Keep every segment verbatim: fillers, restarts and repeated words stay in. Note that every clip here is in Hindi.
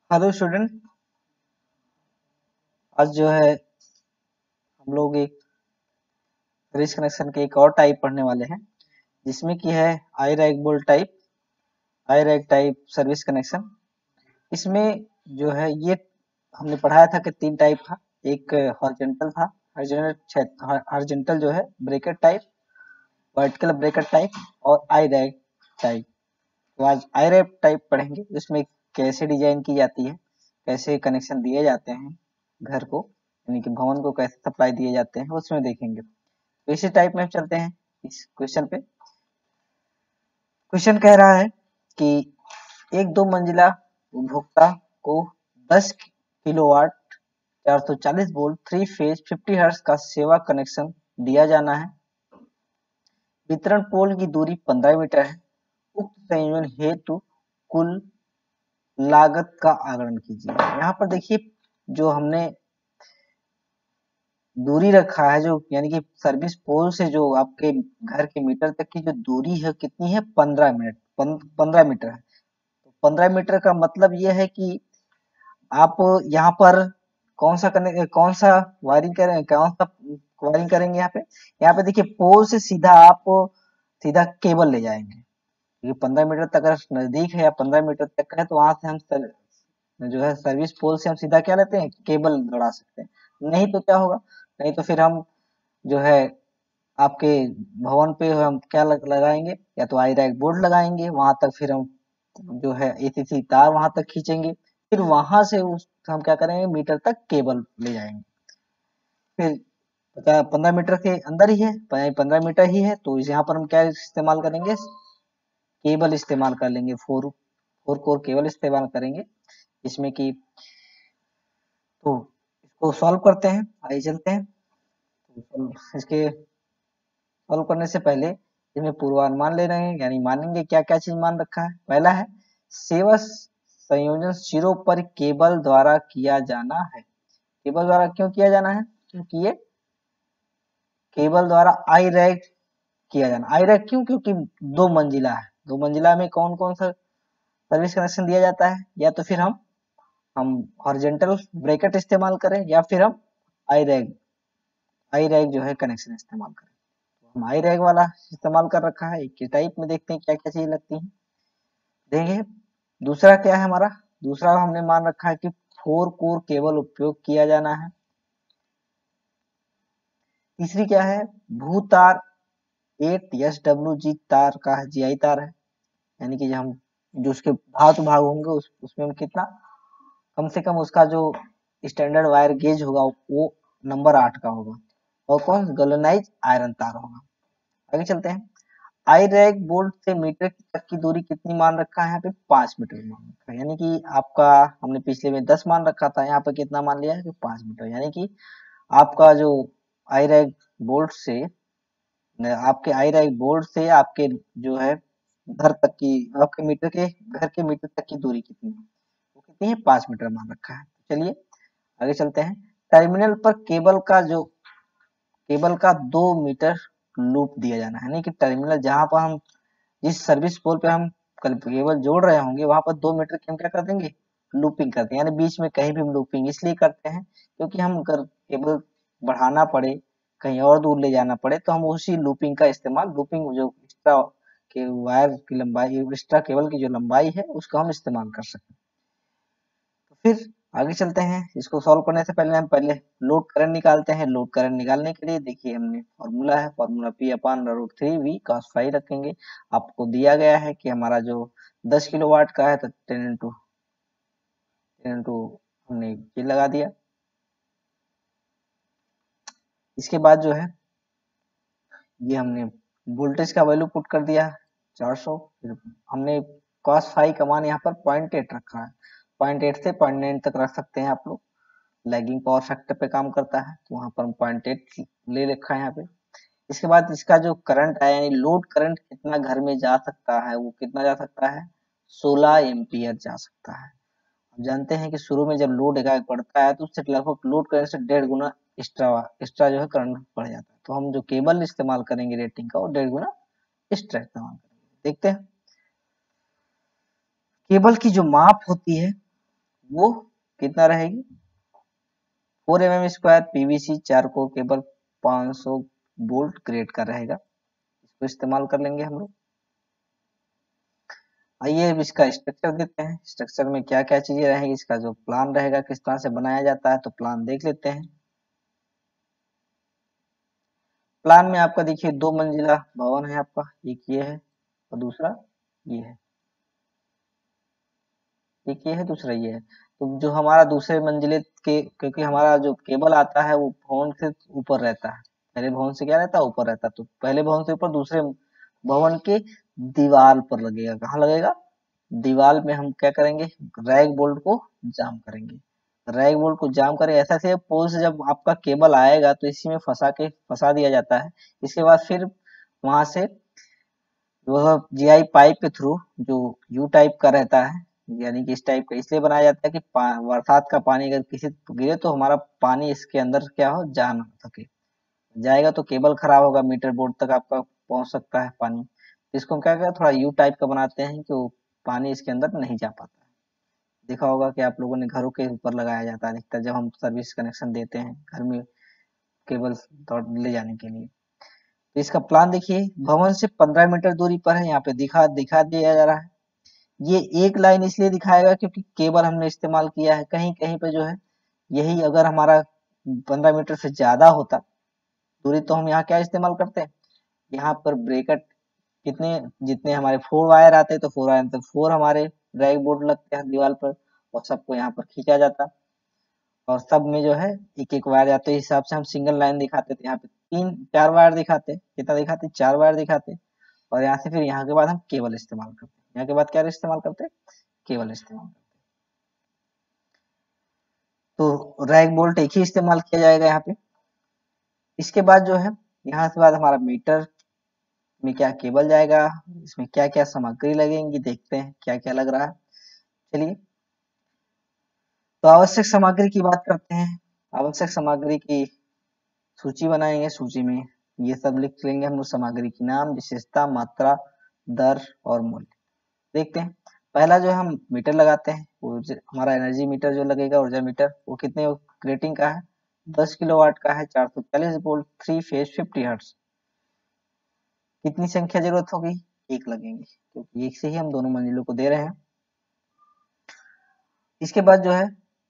हेलो स्टूडेंट, आज जो है हम लोग एक सर्विस कनेक्शन के एक और टाइप पढ़ने वाले हैं, जिसमें कि है I rack bolt type, I rack type service connection. इसमें जो है ये हमने पढ़ाया था कि तीन टाइप था। एक हॉरिजॉन्टल था, हॉरिजॉन्टल हॉरिजॉन्टल जो है bracket type, vertical bracket type और आई रैक टाइप। तो आज आई रैक टाइप पढ़ेंगे, जिसमें कैसे डिजाइन की जाती है, कैसे कनेक्शन दिए जाते हैं घर को, यानी कि भवन को कैसे सप्लाई दिए जाते हैं, उसमें देखेंगे। तो इसी टाइप में चलते हैं इस क्वेश्चन पे। क्वेश्चन कह रहा है कि एक दो मंजिला उपभोक्ता को दस किलोवाट चार सौ चालीस वोल्ट थ्री फेज पचास हर्ट्ज का सेवा कनेक्शन दिया जाना है। वितरण पोल की दूरी पंद्रह मीटर है। उक्त संयोजन हेतु कुल लागत का आकलन कीजिए। यहाँ पर देखिए, जो हमने दूरी रखा है, जो यानी कि सर्विस पोल से जो आपके घर के मीटर तक की जो दूरी है कितनी है, पंद्रह मिनट पंद्रह मीटर है। तो पंद्रह मीटर का मतलब ये है कि आप यहाँ पर कौन सा कने कौन सा वायरिंग करें कौन सा वायरिंग करेंगे। यहाँ पे यहाँ पे देखिए, पोल से सीधा आप सीधा केबल ले जाएंगे, क्योंकि पंद्रह मीटर तक अगर नजदीक है या पंद्रह मीटर तक है तो वहां से हम सर, जो है सर्विस पोल से हम सीधा क्या लेते हैं, केबल लगा सकते हैं। नहीं तो क्या होगा, नहीं तो फिर हम जो है आपके भवन पे हम क्या लग, लगाएंगे, या तो आई रैक बोर्ड लगाएंगे, वहां तक फिर हम जो है एसीसी तार वहां तक खींचेंगे, फिर वहां से उस हम क्या करेंगे, मीटर तक केबल ले जाएंगे। फिर पंद्रह मीटर के अंदर ही है, पंद्रह मीटर ही है, तो इस यहाँ पर हम क्या इस्तेमाल करेंगे, केबल इस्तेमाल कर लेंगे, फोर फोर कोर केबल इस्तेमाल करेंगे। इसमें कि तो इसको सॉल्व करते हैं, आइए चलते हैं। तो इसके सॉल्व करने से पहले इसमें पूर्वानुमान ले रहे हैं, यानी मानेंगे क्या क्या चीज मान रखा है। पहला है सेवा संयोजन सिरों पर केबल द्वारा किया जाना है। केबल द्वारा क्यों किया जाना है, क्योंकि ये केबल द्वारा आई रैक किया जाना। आई रैक क्यों, क्योंकि दो मंजिला है, दो मंजिला में कौन कौन सा सर्विस कनेक्शन दिया जाता है, या तो फिर हम हम हॉरिजॉन्टल ब्रैकेट इस्तेमाल करें, या फिर हम आई रैक आई रैक जो है कनेक्शन इस्तेमाल करें। तो हम आई रैक वाला इस्तेमाल कर रखा है। एक टाइप में देखते हैं क्या क्या चीज लगती है, देंगे। दूसरा क्या है हमारा, दूसरा हमने मान रखा है कि फोर कोर केबल उपयोग किया जाना है। तीसरी क्या है, भू तार एट एस डब्ल्यू जी तार का है, जीआई तार है, यानी कि हम जो उसके धातु भाग होंगे उस, उसमें हम कितना कम से कम उसका जो स्टैंडर्ड वायर गेज होगा वो नंबर आठ का होगा, और कौन गैल्वेनाइज आयरन तार होगा। आगे चलते हैं। आई रैक बोल्ट से मीटर तक की दूरी कितनी मान रखा है, यहाँ पे पांच मीटर मान रखा है, यानी कि आपका हमने पिछले में दस मान रखा था, यहाँ पे कितना मान लिया है कि पांच मीटर, यानी कि आपका जो आई रैक बोल्ट से आपके आई रैक बोल्ट से आपके जो है घर तक की, आपके मीटर के घर के मीटर तक की दूरी कितनी है, वो कितनी है, पांच मीटर मान रखा है। चलिए आगे चलते हैं। टर्मिनल पर केबल का जो केबल का दो मीटर लूप दिया जाना है, यानी कि टर्मिनल जहां पर हम जिस सर्विस पोल पे हम केबल जोड़ रहे होंगे वहां पर दो मीटर की हम क्या कर देंगे, लूपिंग करते हैं, यानी बीच में कहीं भी हम लूपिंग इसलिए करते हैं क्योंकि हम अगर केबल बढ़ाना पड़े, कहीं और दूर ले जाना पड़े, तो हम उसी लूपिंग का इस्तेमाल, लूपिंग जो एक्स्ट्रा के वायर की लंबाई, एक्स्ट्रा केबल की जो लंबाई है उसका हम इस्तेमाल कर सकते हैं। तो फिर आगे चलते हैं। इसको सॉल्व करने से पहले हम पहले लोड करंट निकालते हैं। लोड करंट निकालने के लिए देखिए हमने फॉर्मूला है, formula P upon root three V cos five रखेंगे। आपको दिया गया है कि हमारा जो दस किलो वाट का है, तो टेन इंटू टेन इंटू हमने ये लगा दिया। इसके बाद जो है ये हमने वोल्टेज का वैल्यू पुट कर दिया चार सौ। फिर हमने कॉस फाइव का मान यहाँ पर पॉइंट एट रखा है, पॉइंट एट से पॉइंट नाइन तक रख सकते हैं आप लोग, लैगिंग पावर फैक्टर पे काम करता है, तो वहां पर हम पॉइंट एट ले रखा है यहाँ पे। इसके बाद इसका जो करंट है, यानी लोड करंट कितना घर में जा सकता है, वो कितना जा सकता है, सोलह एम्पियर जा सकता है। आप जानते हैं कि शुरू में जब लोड एकाएक बढ़ता है तो उससे लगभग लोड करंट से डेढ़ गुना एक्स्ट्रा एक्स्ट्रा जो है करंट बढ़ जाता है। तो हम जो केबल इस्तेमाल करेंगे रेटिंग का, वो डेढ़ गुना एक्स्ट्रा इस्तेमाल करेंगे। देखते हैं केबल की जो माप होती है वो कितना रहेगी, four M M square PVC चार कोर केबल पाँच सौ वोल्ट ग्रेड का रहेगा, इसको इस्तेमाल कर लेंगे हम लोग। आइए अब इसका स्ट्रक्चर देते हैं, स्ट्रक्चर में क्या क्या चीजें रहेंगी, इसका जो प्लान रहेगा किस तरह से बनाया जाता है, तो प्लान देख लेते हैं। प्लान में आपका देखिए दो मंजिला भवन है आपका, एक ये है और दूसरा ये है, एक ये है दूसरा ये है। तो जो हमारा दूसरे मंजिले के, क्योंकि हमारा जो केबल आता है वो भवन से ऊपर रहता है, पहले भवन से क्या रहता है, ऊपर रहता है, तो पहले भवन से ऊपर दूसरे भवन के दीवार पर लगेगा। कहाँ लगेगा, दीवार में हम क्या करेंगे, रैग बोल्ट को जाम करेंगे। रैग बोल्ट को जाम करें ऐसा से पोल से जब आपका केबल आएगा तो इसी में फंसा के फंसा दिया जाता है। इसके बाद फिर वहां से वह जीआई पाइप के थ्रू जो यू टाइप का रहता है, यानी कि इस टाइप का इसलिए बनाया जाता है कि बरसात का पानी अगर किसी गिरे तो हमारा पानी इसके अंदर क्या हो, जा ना सके, जाएगा तो केबल खराब होगा, मीटर बोर्ड तक आपका पहुंच सकता है पानी। इसको हम क्या करें, थोड़ा यू टाइप का बनाते हैं कि वो पानी इसके अंदर नहीं जा पाता है। देखा होगा कि आप लोगों ने घरों के ऊपर लगाया जाता है अधिकतर, जब हम सर्विस कनेक्शन देते हैं घर में केबल ले जाने के लिए। तो इसका प्लान देखिए, भवन से पंद्रह मीटर दूरी पर है, यहाँ पे दिखा दिखा दिया जा रहा है। ये एक लाइन इसलिए दिखाएगा क्योंकि केबल हमने इस्तेमाल किया है, कहीं कहीं पे जो है यही अगर हमारा पंद्रह मीटर से ज्यादा होता दूरी तो हम यहाँ क्या इस्तेमाल करते हैं, यहाँ पर ब्रेकेट कितने, जितने हमारे फोर वायर आते हैं तो फोर वायर तो फोर हमारे ड्राइव बोर्ड लगते हैं दीवार पर और सबको यहाँ पर खींचा जाता, और सब में जो है एक एक वायर जाते हिसाब से हम सिंगल लाइन दिखाते थे, यहाँ पे तीन चार वायर दिखाते, कितना दिखाते, चार वायर दिखाते, और यहाँ से फिर यहाँ के बाद हम केबल इस्तेमाल करते, यहाँ के बाद क्या इस्तेमाल करते, केबल इस्तेमाल करते। तो रैग बोल्ट एक ही इस्तेमाल किया जाएगा यहाँ पे। इसके बाद जो है यहाँ से बाद हमारा मीटर में क्या केबल जाएगा, इसमें क्या क्या सामग्री लगेंगी, देखते हैं क्या क्या लग रहा है। चलिए तो आवश्यक सामग्री की बात करते हैं। आवश्यक सामग्री की सूची बनाएंगे, सूची में ये सब लिख लेंगे हम लोग, सामग्री की नाम, विशेषता, मात्रा, दर और मूल्य। देखते हैं, पहला जो हम मीटर लगाते हैं, वो हमारा एनर्जी मीटर जो लगेगा, ऊर्जा मीटर, वो कितने रेटिंग का है, दस किलोवाट का है, चार सौ चालीस volt, three phase fifty hertz. कितनी संख्या जरूरत होगी, एक लगेंगे, क्योंकि एक से ही हम दोनों मंजिलों को दे रहे हैं। इसके बाद जो है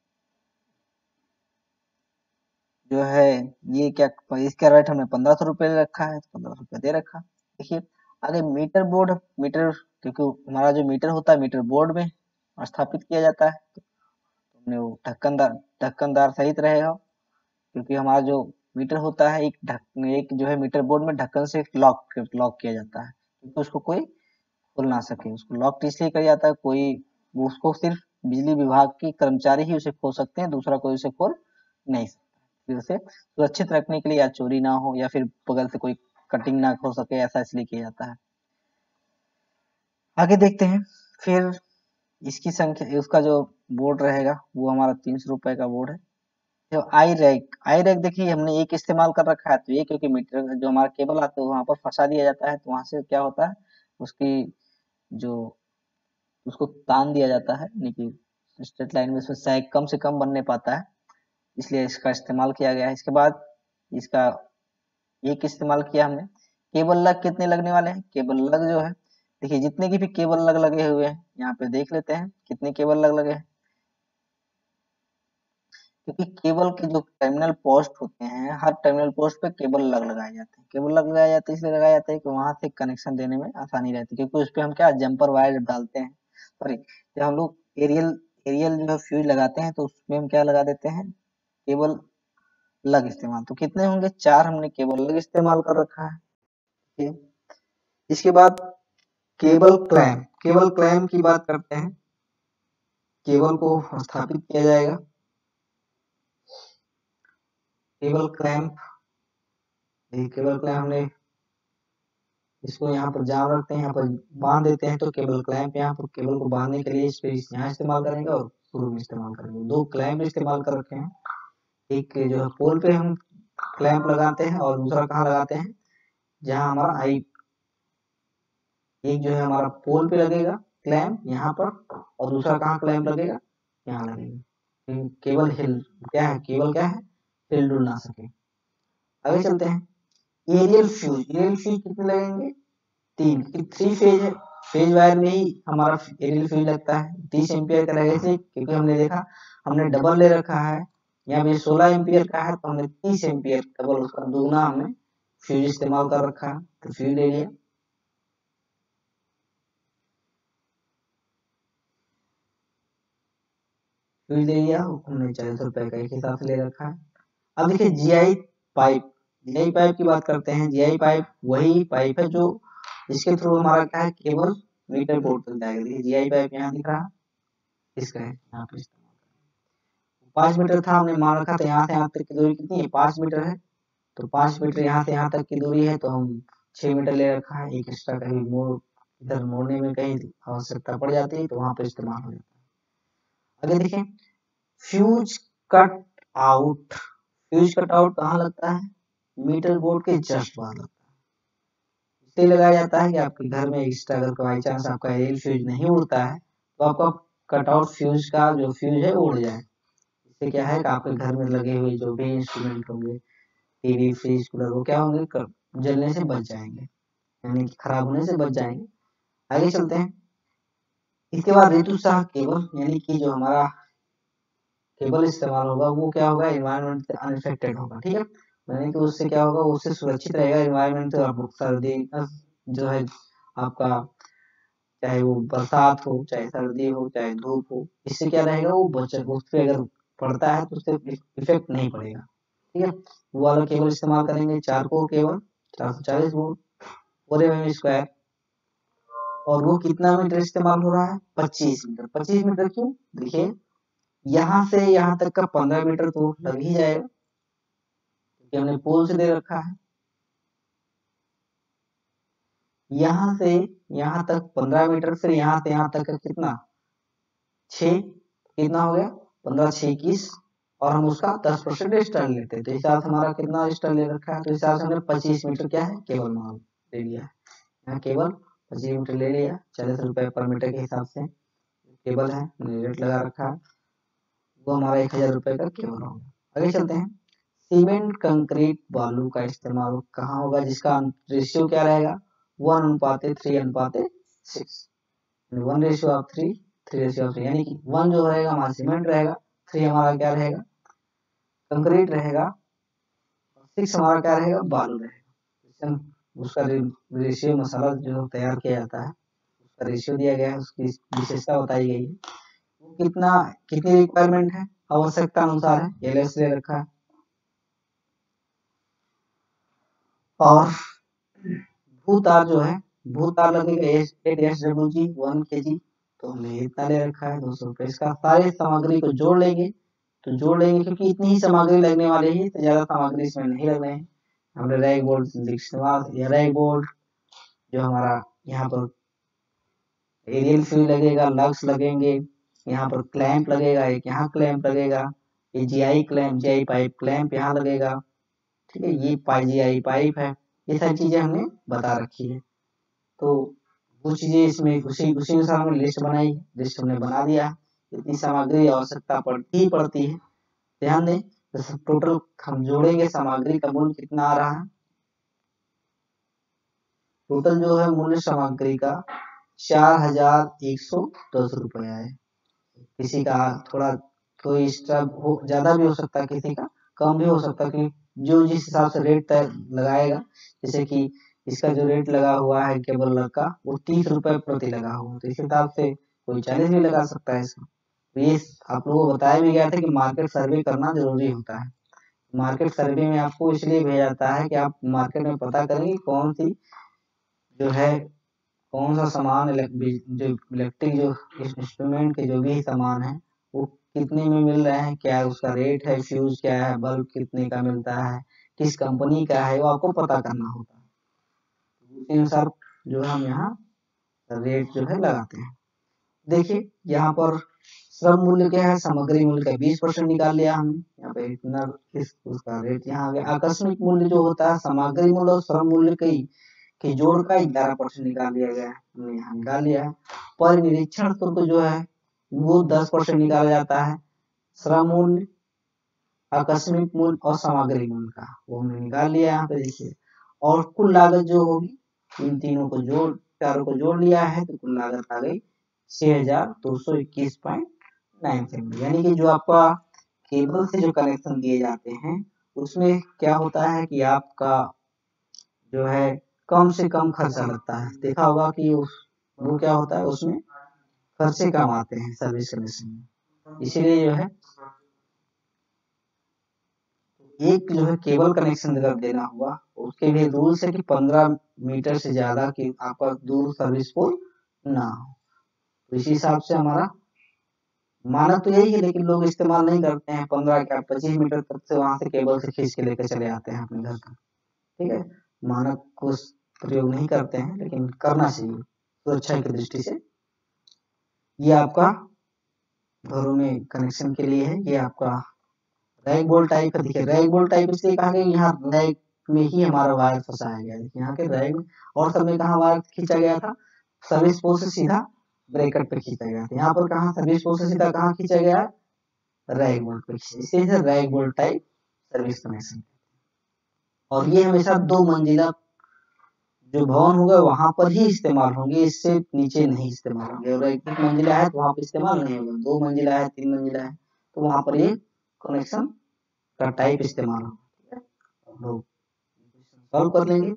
जो है ये क्या, इसका रेट हमने पंद्रह सौ रुपये रखा है, पंद्रह सौ रुपये दे रखा। देखिए आगे मीटर बोर्ड, मीटर क्योंकि हमारा जो मीटर होता है मीटर बोर्ड में स्थापित किया जाता है, तो हमने वो ढक्कनदार ढक्कनदार सहित रहेगा, क्योंकि हमारा जो मीटर होता है एक ढक एक जो है मीटर बोर्ड में ढक्कन से लॉक लॉक किया जाता है, क्योंकि उसको कोई खोल ना सके। उसको लॉक इसलिए किया जाता है, कोई उसको सिर्फ बिजली विभाग के कर्मचारी ही उसे खोल सकते हैं, दूसरा कोई उसे खोल नहीं सकता। फिर उसे सुरक्षित रखने के लिए, या चोरी ना हो या फिर बगल से कोई कटिंग ना हो सके, ऐसा इसलिए किया जाता है। आगे देखते हैं, फिर इसकी संख्या, उसका जो बोर्ड रहेगा वो हमारा तीन सौ रुपए का बोर्ड है। तो आई रैक, आई रैक देखिए हमने एक इस्तेमाल कर रखा है, तो ये क्योंकि मीटर जो हमारा केबल आता है वहां पर फंसा दिया जाता है, तो वहां से क्या होता है, उसकी जो उसको तान दिया जाता है, लेकिन स्ट्रेट लाइन में उसमें कम से कम बनने पाता है, इसलिए इसका इस्तेमाल किया गया है। इसके बाद इसका एक इस्तेमाल किया हमने। केबल लग कितने लगने वाले हैं, केबल लग जो है देखिए जितने की भी केबल लग लगे हुए हैं यहाँ पे देख लेते हैं कितने केबल लग लगे हैं, क्योंकि केबल के जो टर्मिनल पोस्ट होते हैं हर टर्मिनल पोस्ट पे केबल लग लगाए जाते हैं। केबल लग लगाए जाते हैं इसलिए लगाया जाता है कि वहां से कनेक्शन देने में आसानी रहती है, क्योंकि उस पे हम क्या जंपर वायर डालते हैं, सॉरी जब हम लोग एरियल एरियल जो है फ्यूज लगाते हैं तो उसमें हम क्या लगा देते हैं, केबल लग इस्तेमाल। तो कितने होंगे, चार हमने केबल लग इस्तेमाल कर रखा है। इसके बाद केबल क्लैंप, केबल क्लैंप की बात करते हैं। केबल को स्थापित किया जाएगा, केबल क्लैंप, केबल क्लैंप हमने इसको यहाँ पर जाम रखते हैं, यहाँ पर बांध देते हैं, तो केबल क्लैंप यहाँ पर केबल को बांधने के लिए इस पे यहाँ इस्तेमाल करेंगे और शुरू में इस्तेमाल करेंगे। दो क्लैंप इस्तेमाल कर रखे हैं, एक जो है पोल पे हम क्लैंप लगाते हैं और दूसरा कहाँ लगाते हैं, जहाँ हमारा आई, एक जो है हमारा पोल पे लगेगा क्लैंप यहाँ पर, और दूसरा कहाँ क्लैंप लगेगा, यहाँ लगेगा, केबल हिल क्या है, केबल क्या है, हिल डुल ना सके। आगे चलते हैं, एरियल फ्यूज, एरियल फ्यूज कितने लगेंगे, तीन, थ्री फेज है, फेज वायर में ही हमारा एरियल फ्यूज लगता है, तीस एम्पियर का रहेगा, इसलिए क्योंकि हमने देखा हमने डबल ले रखा है, यहाँ पे सोलह एम्पियर का है तो हमने तीस एम्पियर डबल उसका दुगना हमने फ्यूज इस्तेमाल कर रखा है, तो फ्यूज ले लिया। फ्यूज ले लिया हमने चालीस रुपए का एक हिसाब से ले रखा है। अब देखिए जीआई पाइप, जीआई पाइप की बात करते हैं। जीआई पाइप वही पाइप है जो इसके थ्रू हमारा क्या है, केबल मीटर बोर्ड तक जाएगा। देखिए जीआई पाइप यहाँ दिख रहा है, इसका है यहाँ पे पांच मीटर था, हमने मान रखा था यहाँ से यहाँ तक की दूरी कितनी है, पांच मीटर है, तो पांच मीटर यहाँ से यहाँ तक की दूरी है, तो हम छह मीटर ले रखा है। एक एक्स्ट्रा कहीं मोड़ इधर मोड़ने में कहीं आवश्यकता पड़ जाती है तो वहां पर इस्तेमाल हो जाता है। आगे देखें, fuse cut out, fuse cut out कहाँ लगता है, मीटर बोर्ड के जस्ट बाहर लगता है। इसलिए लगाया जाता है कि आपके घर में एक्स्ट्रा अगर बाई चांस आपका एल फ्यूज नहीं उड़ता है तो आपका कट आउट फ्यूज का जो फ्यूज है उड़ जाए। इससे क्या है कि आपके घर में लगे हुए जो भी इंस्ट्रूमेंट होंगे, टीवी फ्रिज कूलर, वो क्या होंगे, जलने से बच जाएंगे, यानी कि खराब होने से बच जाएंगे। आगे चलते हैं, इसके बाद ऋतुसाह केबल, यानी कि जो हमारा केबल इस्तेमाल होगा वो क्या होगा, एनवायरनमेंट से अनइफेक्टेड होगा, ठीक है, यानी कि उससे क्या होगा, उससे सुरक्षित रहेगा एनवायरनमेंट से। आपको सर्दी जो है आपका, चाहे वो बरसात हो, चाहे सर्दी हो, चाहे धूप हो, इससे क्या रहेगा, वो बचत उस पर अगर पड़ता है तो उससे इफेक्ट नहीं पड़ेगा, ठीक है। वो वाला केबल इस्तेमाल करेंगे, चार कोर केबल, चार सौ चालीस volt, four M M square, और वो कितना मीटर इस्तेमाल हो रहा है, पच्चीस मीटर। पच्चीस मीटर क्यों, देखिए यहाँ से यहाँ तक का पंद्रह मीटर तो लग ही जाएगा क्योंकि हमने पोल से दे रखा है। यहाँ से यहाँ तक पंद्रह मीटर, फिर यहाँ से यहाँ तक का कितना, छह, कितना हो गया, पंद्रह छह इक्कीस, और हम उसका दस परसेंट एक्स्ट्रा लेते हैं तो हिसाब से हमारा कितना एक्स्ट्रा ले रखा है, तो हिसाब से हमने पच्चीस मीटर क्या है, केबल माल ले लिया है। यहाँ केबल पच्चीस मीटर ले लिया, चालीस रुपए पर मीटर के हिसाब से केबल है, रेट लगा रखा है, वो हमारा एक हजार रुपए का केबल होगा। आगे चलते हैं, सीमेंट कंक्रीट बालू का इस्तेमाल कहाँ होगा, जिसका रेशियो क्या रहेगा, वन अनुपाते थ्री अनुपाते six, one ratio of three, three ratio of three, यानी कि वन जो रहेगा हमारा सीमेंट रहेगा, थ्री हमारा क्या रहेगा, कंक्रीट रहेगा, सिक्स हमारा क्या रहेगा, बालू रहेगा। उसका रेशियो मसाला जो तैयार किया जाता है उसका रेशियो दिया गया है, उसकी विशेषता बताई गई है, वो कितना कितनी रिक्वायरमेंट है, आवश्यकता अनुसार है, एल एस ले रखा है। और भूतार जो है, भूतार लगेगा eight S W G one के जी, तो हमने इतना ले रखा है दो सौ रुपए। इसका सारे सामग्री को जोड़ लेंगे तो जोड़ लेंगे क्योंकि इतनी ही सामग्री लगने वाली है, तो ज्यादा सामग्री इसमें नहीं लग रहे हैं। हमने रैक बोल्ट इस्तेमाल, या रैक बोल्ट जो हमारा यहाँ पर एरियल फ्यूज लगेगा, लग्स लगेंगे, यहाँ पर क्लैंप लगेगा, एक यहाँ क्लैंप लगेगा, ये GI clamp, GI pipe clamp यहाँ लगेगा, ठीक है, ये पाई जीआई पाइप है, ये सारी चीजें हमने बता रखी है। तो वो चीजें इसमें उसी उसी अनुसार हमने लिस्ट बनाई, लिस्ट हमने बना दिया, इतनी सामग्री आवश्यकता पड़ती ही पड़ती है। ध्यान दें, तो टोटल हम जोड़ेंगे, सामग्री का मूल्य कितना आ रहा है, टोटल जो है मूल्य सामग्री का चार हजार एक सौ दस रुपया है। किसी का थोड़ा कोई एक्स्ट्रा हो, ज्यादा भी हो सकता है, किसी का कम भी हो सकता है, कि जो जिस हिसाब से रेट तय लगाएगा, जैसे कि इसका जो रेट लगा हुआ है केबल का वो तीस रुपए प्रति लगा हुआ, तो इस हिसाब से कोई चालीस भी लगा सकता है इसका। तो ये आप लोगों को बताया भी गया था कि मार्केट सर्वे करना जरूरी होता है। मार्केट सर्वे में आपको इसलिए भेजा जाता है कि आप मार्केट में पता करें कि कौन सी जो है, कौन सा सामान जो इलेक्ट्रिक जो इंस्ट्रूमेंट के जो भी सामान है वो कितने में मिल रहे हैं, क्या उसका रेट है, फ्यूज क्या है, बल्ब कितने का मिलता है, किस कंपनी का है, वो आपको पता करना होता है। उसी अनुसार जो हम यहाँ रेट जो है लगाते हैं। देखिए यहाँ पर श्रम मूल्य क्या है, सामग्री मूल्य का बीस परसेंट निकाल लिया हमने, यहाँ पे इतना किस उसका रेट यहाँ आ गया। आकस्मिक मूल्य जो होता है सामग्री मूल्य और श्रम मूल्य की के जोड़ का ग्यारह परसेंट निकाल लिया गया है, हमने यहाँ निकाल लिया है। पर निरीक्षण शुल्क जो है वो दस परसेंट निकाला जाता है। श्रम मूल्य, आकस्मिक मूल्य और सामग्री मूल्य का, वो हमने निकाल लिया यहाँ पे देखिए। और कुल लागत जो होगी, इन तीनों को जोड़ चारों को जोड़ लिया है तो कुल लागत आ गई छह हजार दो सौ इक्कीस पॉइंट नाइन सेवन। यानी कि जो आपका केबल से जो कनेक्शन दिए जाते हैं उसमें क्या होता है कि आपका जो है कम से कम खर्चा लगता है। देखा होगा कि वो क्या होता है, उसमें खर्चे कम आते हैं सर्विस कनेक्शन में। इसीलिए जो है एक जो है केबल कनेक्शन अगर देना हुआ उसके लिए रूल्स है कि पंद्रह मीटर से ज्यादा की आपका दूर सर्विस पोल ना हो। तो इसी हिसाब से हमारा मानक तो यही है, लेकिन लोग इस्तेमाल नहीं करते हैं। पंद्रह क्या पच्चीस मीटर तक से वहां से केबल से खींच के लेकर चले आते हैं अपने घर का। ठीक है, मानक को प्रयोग नहीं करते हैं, लेकिन करना चाहिए सुरक्षा की दृष्टि से। ये आपका घरों में कनेक्शन के लिए है। ये आपका रैक बोल्ट टाइप का देखिए, रैक बोल्ट टाइप इसलिए कहा गया, यहाँ रैक में ही हमारा वायर फंसाया गया है। यहाँ के रैक और सब में कहा वायर खींचा गया था, सर्विस पोल से सीधा ब्रेकेट पे खींचा गया था। यहाँ पर कहा सर्विस पोल से सीधा कहाँ खींचा गया है, रैक बोल्ट पे। इसे rack bolt type service connection. और ये हमेशा दो मंजिला जो भवन होगा वहां पर ही इस्तेमाल होंगे, इससे नीचे नहीं इस्तेमाल होंगे। और एक मंजिला है तो वहां पर इस्तेमाल नहीं होगा, दो मंजिला है तीन मंजिला है तो वहां पर ये कनेक्शन का टाइप इस्तेमाल होगा। लोग सॉल्व कर लेंगे,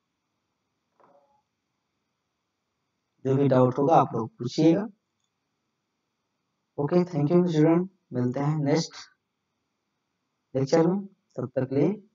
जो भी डाउट होगा आप लोग पूछिएगा। ओके, थैंक यू स्टूडेंट, मिलते हैं नेक्स्ट लेक्चर में, तब तक के लिए